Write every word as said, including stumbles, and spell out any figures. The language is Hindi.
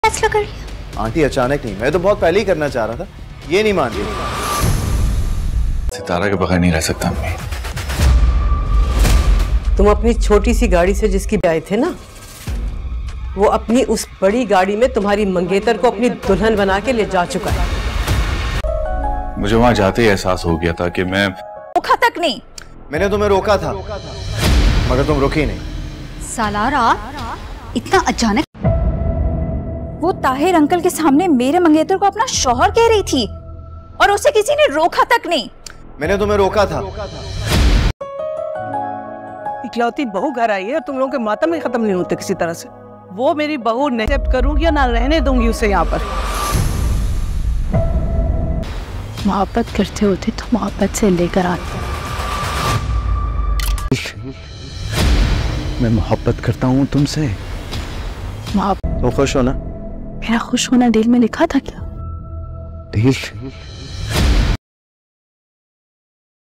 फैसला कर लिया? आंटी अचानक नहीं, मैं तो बहुत पहले ही करना चाह रहा था, ये नहीं मान रही। सितारा के बगैर नहीं रह सकता अम्मी। तुम अपनी छोटी सी गाड़ी से जिसकी आए थे ना, वो अपनी उस बड़ी गाड़ी में तुम्हारी मंगेतर को अपनी दुल्हन बना के ले जा चुका है। मुझे वहां जाते ही एहसास हो गया था कि मैं रोका तक नहीं। मैंने तुम्हें रोका था, मगर तुम रुकी नहीं। सालारा, इतना अचानक? वो ताहिर अंकल के सामने मेरे मंगेतर को अपना शौहर कह रही थी और उसे किसी ने रोका तक नहीं। मैंने तुम्हें रोका था। इकलौती बहू घर आई है और तुम लोगों के मातम ही खत्म नहीं होते किसी तरह से। वो मेरी बहू नहीं एक्सेप्ट करूंगी या ना रहने दूंगी उसे यहाँ पर। मोहब्बत करते होते तो मोहब्बत से लेकर आते। मैं मोहब्बत करता हूँ तुमसे। मोहब्बत तुम खुश हो ना? मेरा खुश होना दिल में लिखा था क्या? दिल